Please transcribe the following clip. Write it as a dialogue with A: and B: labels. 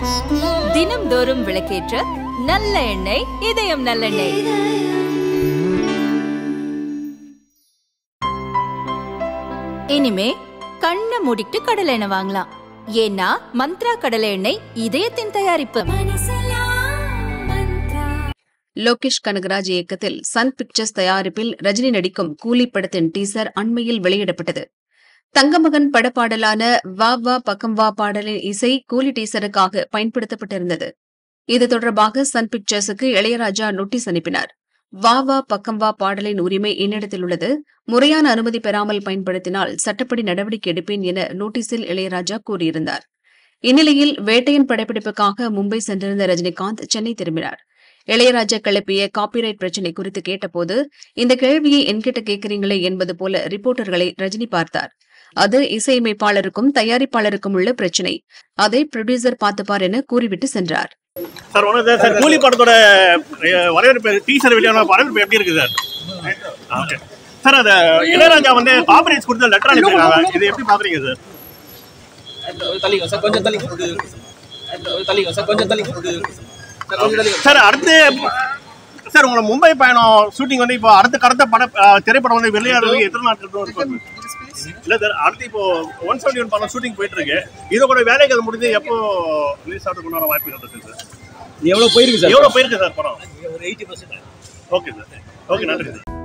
A: தினம்தோறும் விளக்கேற்ற நல்ல எண்ணெய் இதயம் நல்லெண்ணெய். இனிமே கண்ணை மூடிட்டு கடலை எண்ணெய் வாங்கலாம். ஏன்னா மந்த்ரா கடலை எண்ணெய் இதயத்தின் தயாரிப்பு.
B: லோகேஷ் கனகராஜ் இயக்கத்தில் சன் பிக்சர்ஸ் தயாரிப்பில் ரஜினி நடிக்கும் கூலி படத்தின் டீசர் அண்மையில் வெளியிடப்பட்டது. தங்கமகன் படப்பாடலான வா வா பக்கம் வா பாடலின் இசை கூலி டீசருக்காக பயன்படுத்தப்பட்டிருந்தது. இது தொடர்பாக சன் பிக்சர்ஸுக்கு இளையராஜா நோட்டீஸ் அனுப்பினார். வா வா பக்கம் வா பாடலின் உரிமை என்னிடத்தில் உள்ளது, முறையான அனுமதி பெறாமல் பயன்படுத்தினால் சட்டப்படி நடவடிக்கை எடுப்பேன் என நோட்டீஸில் இளையராஜா கூறியிருந்தார். இந்நிலையில் வேட்டையன் படப்பிடிப்புக்காக மும்பை சென்றிருந்த ரஜினிகாந்த் சென்னை திரும்பினார். இளையராஜா கிளப்பிய காப்பிரைட் பிரச்சினை குறித்து கேட்டபோது, இந்த கேள்வியை என்கிட்ட கேட்கிறீங்களே என்பது போல ரிப்போர்ட்டர்களை ரஜினி பார்த்தார். அது இசையமைப்பாளருக்கும் தயாரிப்பாளருக்கும் உள்ள பிரச்சினை, அதை ப்ரொடியூசர் பார்த்துப்பார் என கூறிவிட்டு சென்றார்.
C: சார், கூலி படத்தோட வரவேற்பு டீசர் வெளியான வரவேற்பு எப்படி இருக்கு சார்? ஓகே சார், அது இளையராஜா வந்து காப்பிரைட்ஸ் கொடுத்து லெட்டர் அனுப்பியிருக்காங்க, இது எப்படி பாக்குறீங்க சார்? சார் அடுத்து சார் உங்களை மும்பை பயணம் ஷூட்டிங் வந்து இப்போ அடுத்த திரைப்படம் வந்து வெளியாடுறதுக்கு எத்தனை நாட்கள் இல்லை சார்? அடுத்து இப்போ 171 படம் ஷூட்டிங் போயிட்டு இருக்கு. இதோ கூட வேலைகள் முடிஞ்சு எப்போ ரிலீஸ் ஆகிறதுக்கு உண்டான வாய்ப்பு இருக்கு சார்?
D: எவ்வளோ போயிருக்கு சார்?
C: எவ்வளோ போயிருக்கு சார் படம்? ஒரு 80%. ஓகே சார், ஓகே, நன்றி சார்.